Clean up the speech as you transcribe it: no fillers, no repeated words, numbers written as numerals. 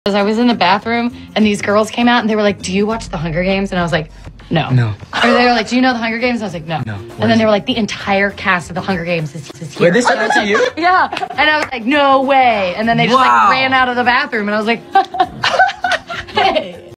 I was in the bathroom and these girls came out and they were like, "Do you watch the Hunger Games?" And I was like, "No." No. Or they were like, "Do you know the Hunger Games?" And I was like, "No." No. And then they were like, "The entire cast of the Hunger Games is here." Wait, they said that to you? Yeah. And I was like, "No way." And then they just like Wow. ran out of the bathroom and I was like, "Hey."